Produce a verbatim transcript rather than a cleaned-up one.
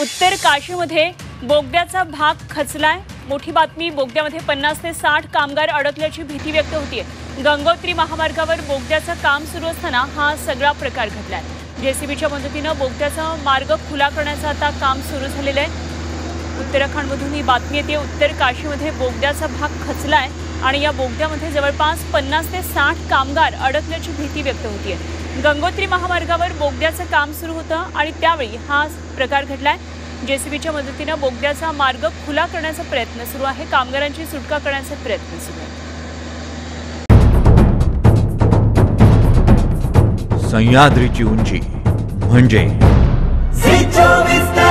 उत्तर काशीमध्ये बोगद्याचा भाग खचलाय। मोठी बातमी, बोगद्यामध्ये पन्नास ते साठ कामगार अडकल्याची भीती व्यक्त होतीये। गंगोत्री महामार्गावर बोगद्याचं काम सुरू असताना हा सगळा प्रकार घडलाय। जेसीबीच्या मदतीने बोगद्याचा मार्ग खुला करण्याचं आता काम सुरू झालेलं आहे। उत्तराखंडमधून ही बातमी येते, उत्तर काशीमध्ये बोगद्याचा भाग खचलाय आणि या बोगद्यामध्ये जवळपास पन्नास ते साठ कामगार अडकल्याची भीती व्यक्त होतीये। गंगोत्री महामार्गावर बोगद्याचं काम सुरू होतं आणि त्यावेळी हा प्रकार घडलाय। जेसीबीच्या मदतीने बोगद्याचा मार्ग खुला करण्याचा प्रयत्न सुरू आहे। कामगारांची सुटका करण्याचा प्रयत्न सुरू आहे। सह्याद्रीची उंची म्हणजे